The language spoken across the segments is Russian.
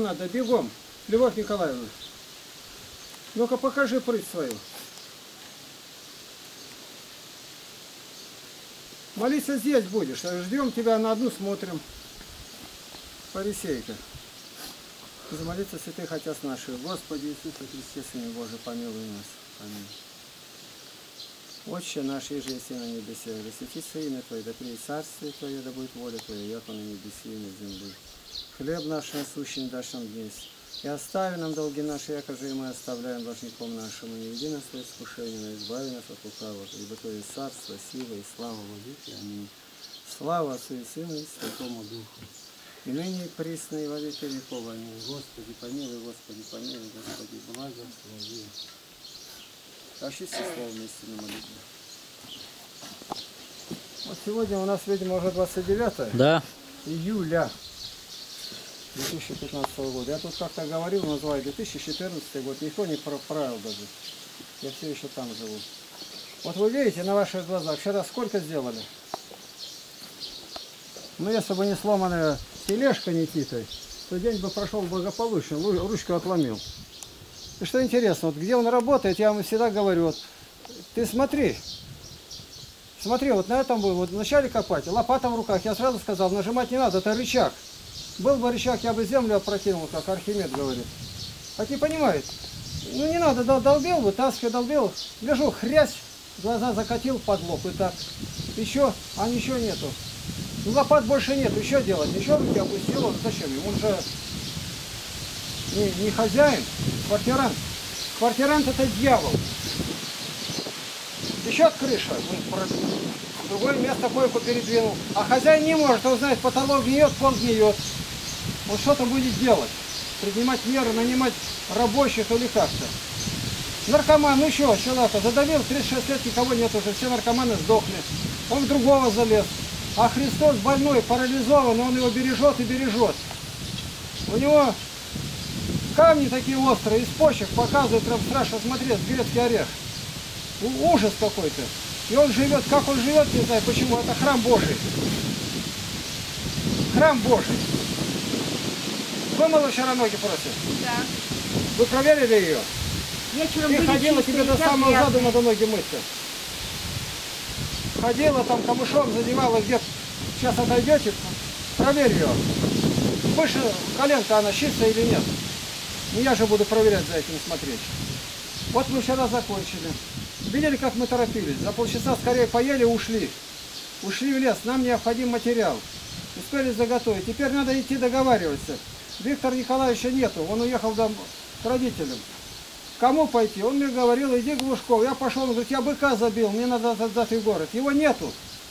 надо, бегом. Любовь Николаевна. Ну-ка покажи прыть свою. Молиться здесь будешь. Ждем тебя, на одну смотрим. Фарисейка. Замолиться святых Отец наших. Господи Иисусе Христе, Сыне Божий, помилуй нас. Аминь. Отче наш, иже еси на небесе, да святится имя Твое, да приедет царствие Твое, да будет воля Твоя, яко на небесе и на земле. Хлеб наш насущный дашь нам днесь, и остави нам долги наши, яко же и мы оставляем должником нашим, и не веди нас в искушение, но избави нас от лукавого, ибо Твое царство, сила и слава во веки. Аминь. Слава Отцу и Сыну и Святому Духу, и ныне и присно и во веки веков. Аминь. Господи, помилуй, Господи, помилуй, Господи, благослови. Очисти словом истинной молитвы. Вот сегодня у нас, видимо, уже 29 Да. июля 2015 года. Я тут как-то говорил, называю 2014 год. Никто не проправил даже. Я все еще там живу. Вот вы видите на ваших глазах, вчера сколько сделали? Ну, если бы не сломанная тележка не титой, то день бы прошел благополучно, ручку отломил. И что интересно, вот где он работает, я вам всегда говорю, вот, ты смотри, вот на этом было, вот вначале копать, лопата в руках, я сразу сказал, нажимать не надо, это рычаг. Был бы рычаг, я бы землю опрокинул, как Архимед говорит. А не понимает, ну не надо, долбил, вытаскивай, долбил, лежу, хрясь, глаза закатил под лоб, и так, еще, а ничего нету. Ну, лопат больше нет, еще делать, еще руки опустил, он зачем ему, он же не хозяин, квартирант. Квартирант это дьявол. Еще крыша, в другое место койку передвинул. А хозяин не может, он знает, потолок гниет, пол гниет. Он что-то будет делать. Принимать меры, нанимать рабочих или как-то. Наркоман, ну что, человека задавил, 36 лет никого нет уже, все наркоманы сдохли. Он в другого залез. А Христос больной, парализованный, он его бережет и бережет. У него камни такие острые, из почек показывают, прям страшно смотреть, грецкий орех. Ужас какой-то. И он живет, как он живет, не знаю почему, это храм Божий. Храм Божий. Вымыла вчера ноги против? Да. Вы проверили ее? Вечером Ты ходила, тебе до самого заду. заду надо ноги мыть-то. Ходила там камышом, задевала где-то. Сейчас отойдете, проверь ее. Выше коленка она чистая или нет? Ну, я же буду проверять за этим, смотреть. Вот мы вчера закончили. Видели, как мы торопились? За полчаса скорее поели, ушли. Ушли в лес, нам необходим материал. Успели заготовить. Теперь надо идти договариваться. Виктора Николаевича нету, он уехал к родителям. Кому пойти? Он мне говорил, иди Глушков. Я пошел, он говорит, я быка забил, мне надо отдать в город. Его нету.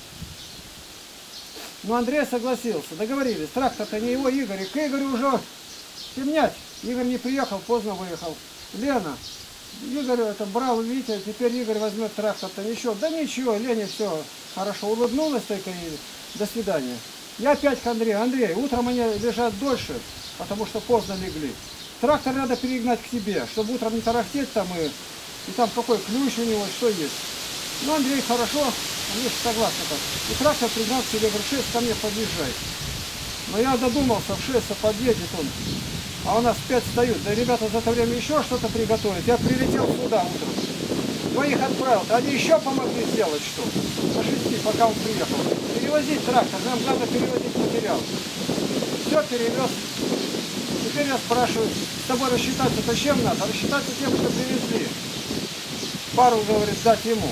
Но Андрей согласился, договорились. Трактор-то не его, Игорь. И к Игорю уже темнять. Игорь не приехал, поздно выехал. Лена. Игорь это брал Витя, теперь Игорь возьмет трактор-то. Ничего, да ничего, Лене все хорошо. Улыбнулась только и до свидания. Я опять к Андрею. Андрей, утром они лежат дольше, потому что поздно легли. Трактор надо перегнать к тебе, чтобы утром не тарахтеть там и там какой ключ у него, что есть. Ну, Андрей, хорошо, они согласны так. И трактор пригнал к себе, говорит, 6 ко мне подъезжай. Но я додумался, в 6 подъедет он, а у нас 5 встают. Да ребята за это время еще что-то приготовят. Я прилетел сюда утром, двоих отправил, они еще помогли сделать что. До 6, пока он приехал. Перевозить трактор, нам надо перевозить материал. Все перевез. Теперь я спрашиваю, с тобой рассчитаться-то чем надо? Рассчитаться тем, что привезли. Пару, говорит, дать ему.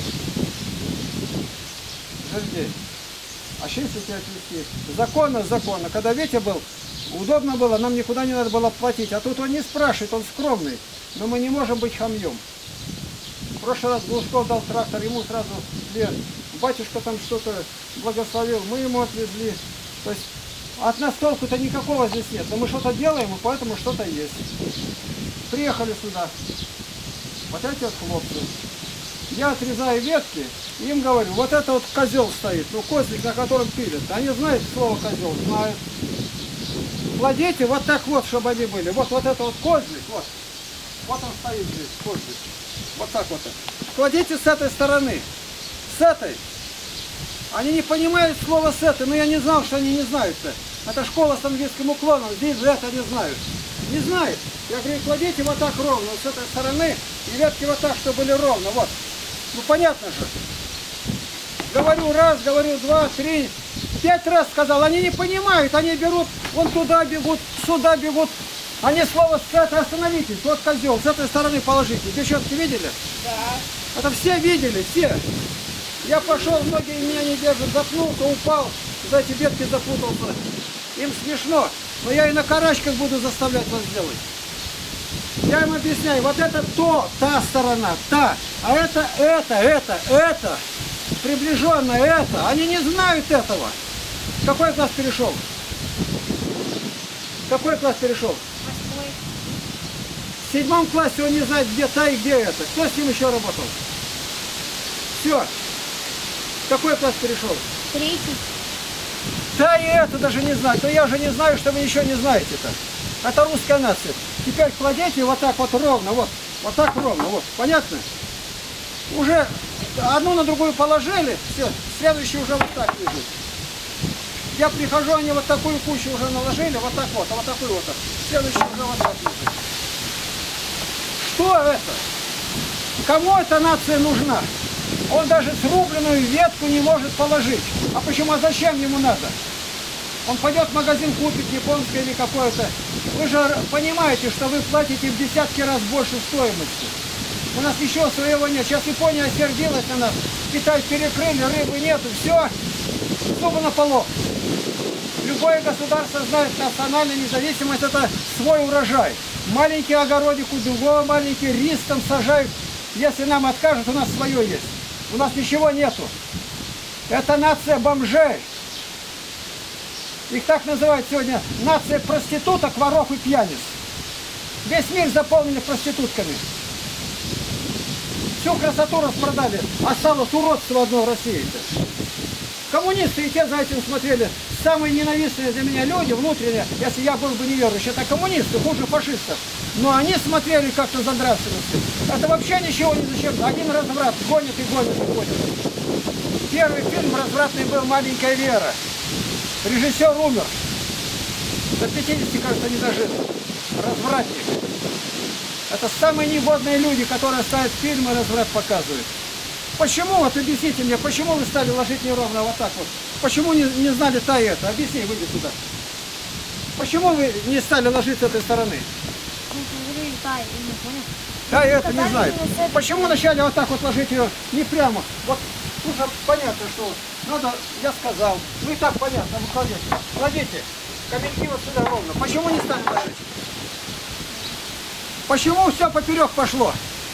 Жердей. А 6 тебя отвезти. Законно. Когда Витя был, удобно было, нам никуда не надо было платить. А тут он не спрашивает, он скромный. Но мы не можем быть хамьем. В прошлый раз Глушков дал трактор, ему сразу лет. Батюшка там что-то благословил, мы ему отвезли. То есть от нас толку-то никакого здесь нет. Но мы что-то делаем, и поэтому что-то есть. Приехали сюда. Вот эти вот хлопцы. Я отрезаю ветки, и им говорю, вот это вот козел стоит, ну козлик, на котором пилят. Они знают слово козел, знают. Кладите вот так вот, чтобы они были. Вот это вот козлик, вот. Вот он стоит здесь, козлик. Вот так вот. Кладите с этой стороны. С этой. Они не понимают слова с этой, но я не знал, что они не знают-то. Это школа с английским уклоном, здесь же это не знают. Не знает. Я говорю, кладите вот так ровно, вот с этой стороны, и ветки вот так, чтобы были ровно. Вот. Ну понятно же. Говорю раз, говорю два, три, 5 раз сказал. Они не понимают, они берут, вон туда бегут, сюда бегут. Они слово скажут, остановитесь, вот козел, с этой стороны положите. Девчонки видели? Да. Это все видели, все. Я пошел, многие меня не держат, запнулся, упал, за эти ветки запутался. Им смешно, но я и на карачках буду заставлять вас делать. Я им объясняю, вот это то, та сторона, та, а это, приближенно это. Они не знают этого. Какой класс перешел? Какой класс перешел? В 7 классе он не знает, где та и где это. Кто с ним еще работал? Все. Какой класс перешел? 3. Да и это даже не знаю. Но я же не знаю, что вы еще не знаете-то. Это русская нация. Теперь кладете вот так вот ровно, вот так ровно, вот. Понятно? Уже одну на другую положили, все, следующий уже вот так лежит. Я прихожу, они вот такую кучу уже наложили, вот так вот, а вот такую вот. Следующий уже вот так лежит. Что это? Кому эта нация нужна? Он даже срубленную ветку не может положить. А почему? А зачем ему надо? Он пойдет в магазин, купит японское или какое-то. Вы же понимаете, что вы платите в десятки раз больше стоимости. У нас ничего своего нет. Сейчас Япония осердилась на нас. Китай перекрыли, рыбы нету. Все, зубы на полу. Любое государство знает, национальная независимость – это свой урожай. Маленький огородик у другого, маленький рис там сажают. Если нам откажут, у нас свое есть. У нас ничего нету. Это нация бомжей. Их так называют сегодня нация проституток, воров и пьяниц. Весь мир заполнили проститутками. Всю красоту распродали. Осталось уродство одно в России-то. Коммунисты и те за этим смотрели. Самые ненавистные для меня люди внутренние, если я был бы неверующий, это коммунисты, хуже фашистов. Но они смотрели как-то за нравственностью. Это вообще ничего не зачем. Один разврат гонит и гонит и гонит. Первый фильм развратный был «Маленькая Вера». Режиссер умер. До 50, кажется, не дожил. Развратник. Это самые негодные люди, которые ставят фильмы и разврат показывают. Почему, вот объясните мне, почему вы стали ложить неровно вот так вот? Почему не знали та и это? Объясни, выйди сюда. Почему вы не стали ложить с этой стороны? Да, я это не знаю. Почему вначале вот так вот ложить ее не прямо? Вот уже понятно, что надо, я сказал. Ну и так понятно, вы кладите. Кладите. Камельки вот сюда ровно. Почему не стали ложить? Почему все поперек пошло?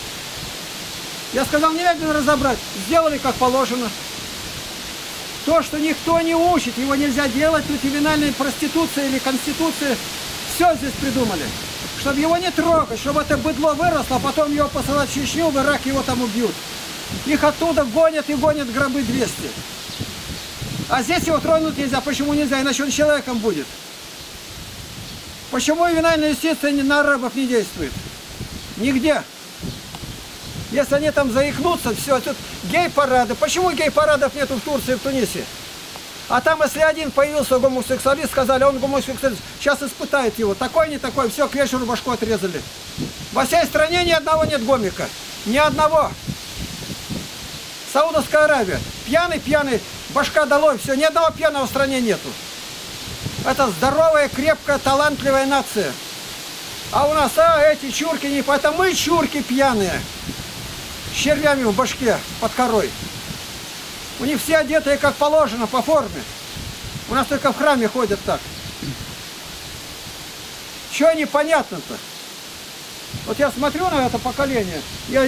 Я сказал, немедленно разобрать. Сделали как положено. То, что никто не учит, его нельзя делать, тут ювенальная проституция или конституция. Все здесь придумали. Чтобы его не трогать, чтобы это быдло выросло, а потом его посылать в Чечню, в Ирак его там убьют. Их оттуда гонят и гонят гробы 200. А здесь его тронуть нельзя. Почему нельзя? Иначе он человеком будет. Почему ювенальная юстиция на арабов не действует? Нигде. Если они там заикнутся, все, тут гей-парады. Почему гей-парадов нету в Турции и в Тунисе? А там, если один появился гомосексуалист, сказали, он гомосексуалист, сейчас испытает его. Такой, не такой, все, к вечеру башку отрезали. Во всей стране ни одного нет гомика. Ни одного. Саудовская Аравия. Пьяный, башка долой, все, ни одного пьяного в стране нету. Это здоровая, крепкая, талантливая нация. А у нас, эти чурки не... Это мы чурки пьяные. С червями в башке, под корой. У них все одетые как положено, по форме. У нас только в храме ходят так. Чего непонятно-то? Вот я смотрю на это поколение. Я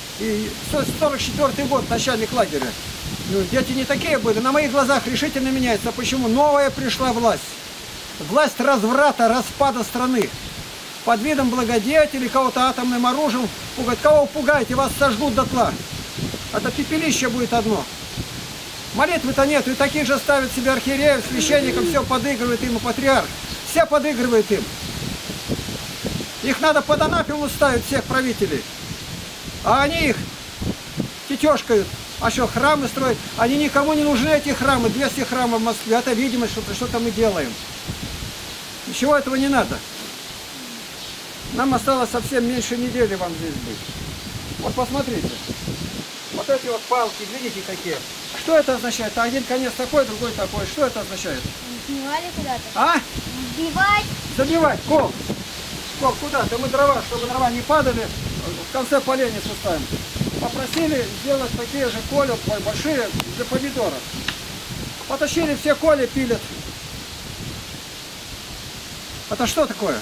44-й год, начальник лагеря. Ну, дети не такие были. На моих глазах решительно меняется. Почему? Новая пришла власть. Власть разврата, распада страны. Под видом благодетелей, кого-то атомным оружием пугать. Кого пугаете, вас сожгут дотла. Это пепелище будет одно. Молитвы-то нет, и таких же ставят себе архиереев, священников, все подыгрывает им, и патриарх. Все подыгрывает им. Их надо под анафему ставить, всех правителей. А они их тетешкают. А что, храмы строят? Они никому не нужны, эти храмы. 200 храмов в Москве. Это видимость, что-то мы делаем. Ничего этого не надо. Нам осталось совсем меньше недели вам здесь быть. Вот посмотрите. Вот эти вот палки, видите, какие. Что это означает? Один конец такой, другой такой. Что это означает? Сбивали куда-то. А? Сбивать. Забивать. Кол. Кол куда-то. Мы дрова, чтобы дрова не падали, в конце поленницу ставим. Попросили сделать такие же коли большие для помидоров. Потащили все коли, пилят. Это что такое?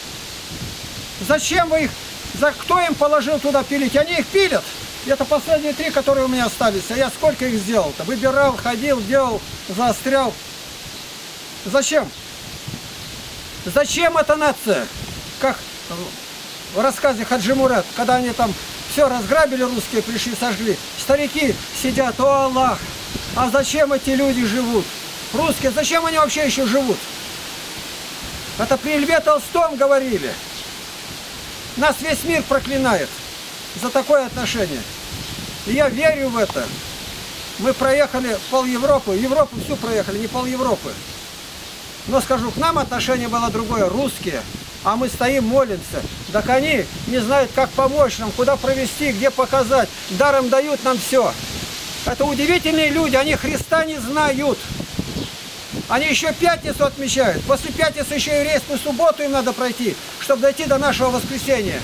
Зачем вы их? Кто им положил туда пилить? Они их пилят. Это последние 3, которые у меня остались. А я сколько их сделал-то? Выбирал, ходил, делал, заострял. Зачем? Зачем эта нация? Как в рассказе Хаджи Мурат, когда они там все разграбили, русские пришли, сожгли. Старики сидят, о Аллах, а зачем эти люди живут? Русские, зачем они вообще еще живут? Это при Льве Толстом говорили. Нас весь мир проклинает за такое отношение. И я верю в это. Мы проехали пол-Европы, Европу всю проехали, не пол-Европы. Но скажу, к нам отношение было другое, русские. А мы стоим, молимся. Так они не знают, как помочь нам, куда провести, где показать. Даром дают нам все. Это удивительные люди, они Христа не знают. Они еще пятницу отмечают. После пятницы еще еврейскую субботу им надо пройти, чтобы дойти до нашего воскресения.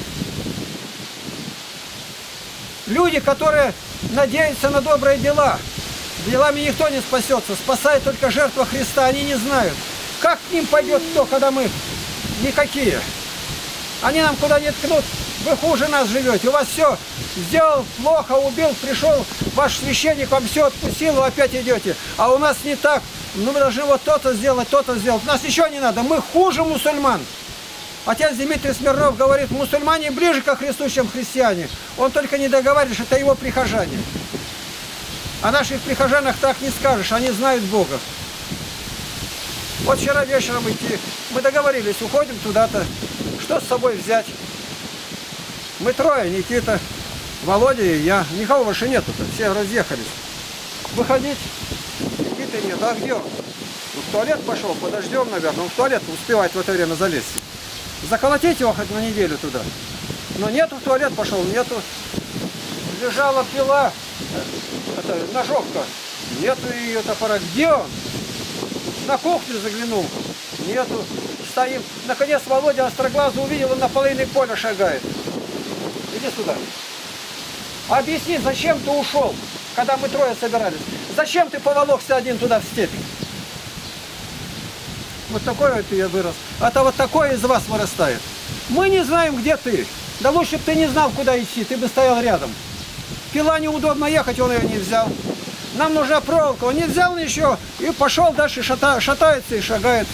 Люди, которые надеются на добрые дела. Делами никто не спасется. Спасает только жертва Христа. Они не знают, как к ним пойдет кто, когда мы никакие. Они нам куда не ткнут. Вы хуже нас живете. У вас все сделал плохо, убил, пришел ваш священник, вам все отпустил, вы опять идете. А у нас не так. Ну, мы должны вот то-то сделать, то-то сделать. Нас еще не надо. Мы хуже мусульман. Отец Дмитрий Смирнов говорит, мусульмане ближе ко Христу, чем христиане. Он только не договаривает, что это его прихожане. О наших прихожанах так не скажешь, они знают Бога. Вот вчера вечером идти, мы договорились, уходим туда-то. Что с собой взять? Мы 3, Никита, Володя и я. Никого больше нету-то, все разъехались. Выходить? Никиты нет, а где он? Ну, в туалет пошел, подождем, наверное. Он в туалет успевает в это время залезть. Заколотить его хоть на неделю туда. Но нету, в туалет пошел, нету. Лежала пила, это, ножовка. Нету ее топора. Где он? На кухню заглянул. Нету. Стоим. Наконец Володя остроглазый увидел, он на половине поля шагает. Иди сюда. Объясни, зачем ты ушел, когда мы 3 собирались? Зачем ты поволокся один туда в степь? Вот такой вот я вырос. Это вот такое из вас вырастает. Мы не знаем, где ты. Да лучше бы ты не знал, куда идти, ты бы стоял рядом. Пила неудобно ехать, он ее не взял. Нам нужна проволока, он не взял еще и пошел дальше, шатается и шагает.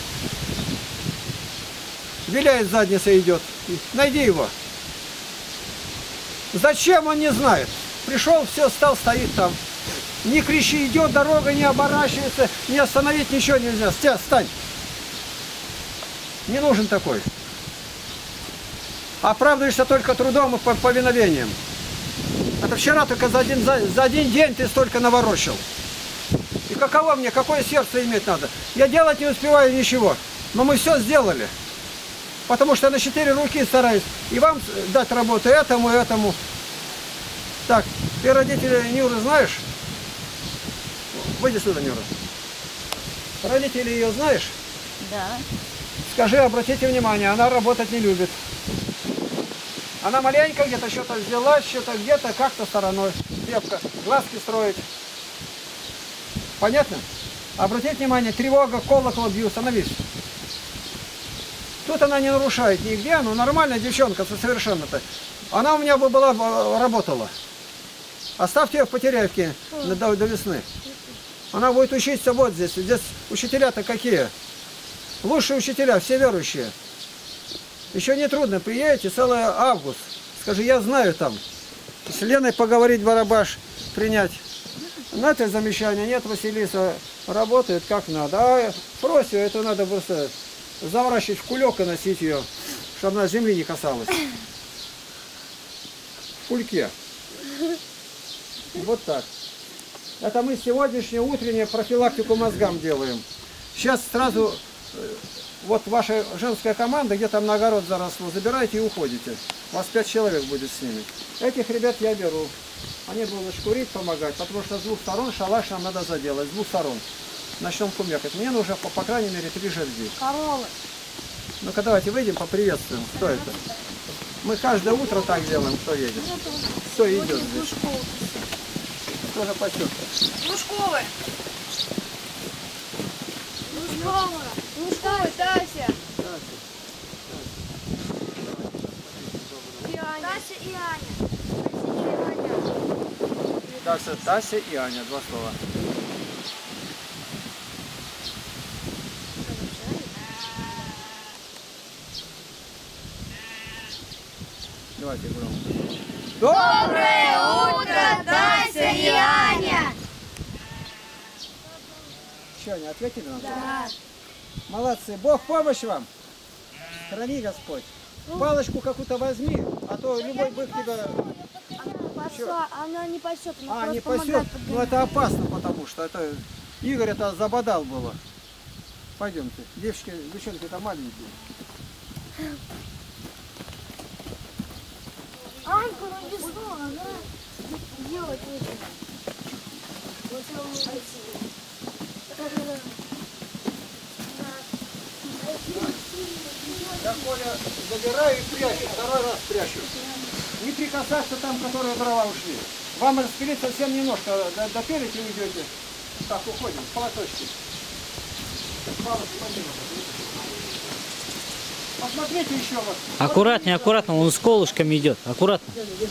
Виляет, задница идет. Найди его. Зачем, он не знает. Пришел, все, стал, стоит там. Не кричи, идет дорога, не оборачивается, не остановить ничего нельзя. Стань. Не нужен такой. Оправдываешься только трудом и повиновением. Это вчера только за один день ты столько наворочил. И каково мне, какое сердце иметь надо? Я делать не успеваю ничего. Но мы все сделали. Потому что на 4 руки стараюсь. И вам дать работу, этому и этому. Так, ты родители Нюры знаешь? Выйди сюда, Нюра. Родители ее знаешь? Да. Скажи, обратите внимание, она работать не любит. Она маленько где-то что-то взяла, что-то где-то как-то стороной. Девка, глазки строить. Понятно? Обратите внимание, тревога, колокол бью, становись. Тут она не нарушает нигде, но нормальная девчонка, совершенно-то. Она у меня бы была, работала. Оставьте ее в Потеряевке до весны. Она будет учиться вот здесь. Здесь учителя-то какие? Лучшие учителя, все верующие. Еще не трудно, приедете, целый август. Скажи, я знаю там. С Леной поговорить, барабаш принять. На это замечание нет, Василиса работает как надо. А Фросию это надо просто заворачивать в кулек и носить ее, чтобы она земли не касалась. В кульке. Вот так. Это мы сегодняшнюю утреннюю профилактику мозгам делаем. Сейчас сразу вот ваша женская команда, где там на огород заросло, забирайте и уходите. У вас 5 человек будет с ними. Этих ребят я беру. Они будут шкурить, помогать, потому что с двух сторон шалаш нам надо заделать, с двух сторон. Начнем кумекать. Мне нужно, по крайней мере, 3 жерди. Коровы. Ну-ка, давайте выйдем, поприветствуем. Кто это? Мы каждое утро так делаем, кто едет. Кто идет здесь? Кто же пасет? Лужковы. Лужковы. Лужковы, Тася. Тася и Аня. Тася и Аня, 2 слова. Давайте громко. Доброе утро, Тася и Аня. Что, они ответили нам? Да. Молодцы. Бог помощь вам. Храни Господь. Палочку какую-то возьми, а то любой бык тебя... Она не пасет, А, не пасет. Ну это опасно, потому что это... Игорь это забодал было. Пойдемте. Девчонки-то маленькие. Аньку навесло, она делать нечего. Вот его не найти. Я, Коля, забираю и прячу, 2 раз прячу. Не прикасаться там, которые дрова ушли. Вам распилить совсем немножко, допилите и уйдете. Так, уходим, полоточки. Посмотрите еще вот. Аккуратнее, аккуратно, он с колышками идет. Аккуратно.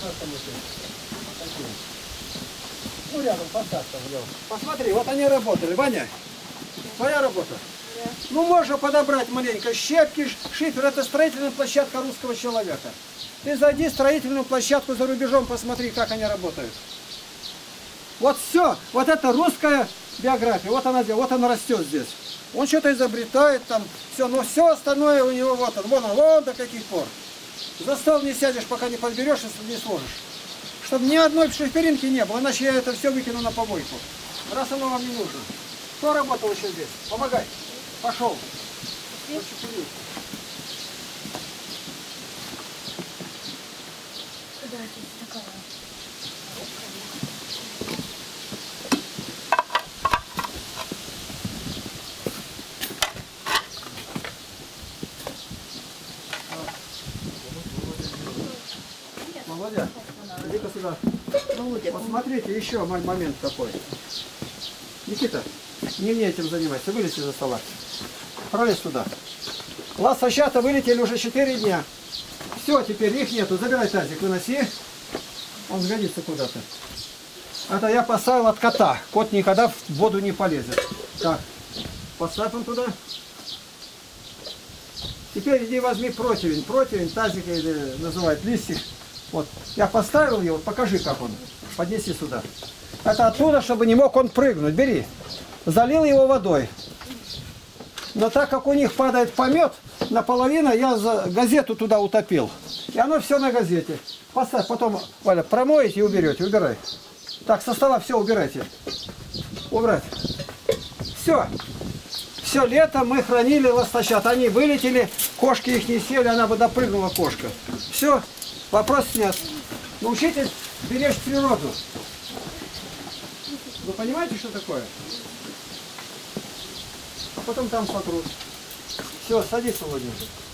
Ну, рядом, посадка в него. Посмотри, вот они работали. Ваня, твоя работа. Ну, можно подобрать маленько щепки, шифер. Это строительная площадка русского человека. Ты зайди в строительную площадку за рубежом, посмотри, как они работают. Вот все, вот это русская биография. Вот она здесь, вот она растет здесь. Он что-то изобретает там, все, но все остальное у него вот он, вон до каких пор. За стол не сядешь, пока не подберешь и не сложишь. Чтобы ни одной шиферинки не было, иначе я это все выкину на помойку. Раз оно вам не нужно. Кто работал еще здесь? Помогай. Пошел. Володя, иди-ка сюда. Вот смотрите, еще момент такой. Никита, не мне этим занимайся, вылезти за стола. Пролез туда. Ласточата вылетели уже 4 дня. Все, теперь их нету. Забирай тазик, выноси. Он сгодится куда-то. Это я поставил от кота. Кот никогда в воду не полезет. Так, поставь он туда. Теперь иди возьми противень. Противень, тазик называют, листик. Вот, я поставил его, покажи, как он. Поднеси сюда. Это оттуда, чтобы не мог он прыгнуть. Бери. Залил его водой. Но так как у них падает помет, наполовину я газету туда утопил. И оно все на газете. Поставь, потом, Валя, промоете и уберете. Убирай. Так, со стола все убирайте. Убрать. Все. Все лето мы хранили ласточат. Они вылетели, кошки их не сели, она бы допрыгнула, кошка. Все. Вопрос снят. Научитесь беречь природу. Вы понимаете, что такое? А потом там сотрут. Все, садись, Володя.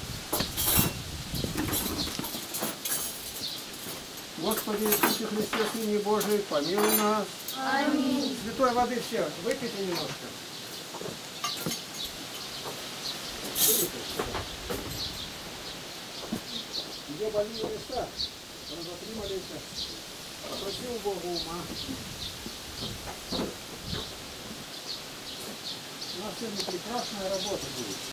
Господи Иисусе Христе, Сыне Божий, помилуй нас. Аминь. Святой воды все, выпейте немножко. Где больные места, разотри молиться. Попроси у Бога ума. У нас сегодня прекрасная работа будет.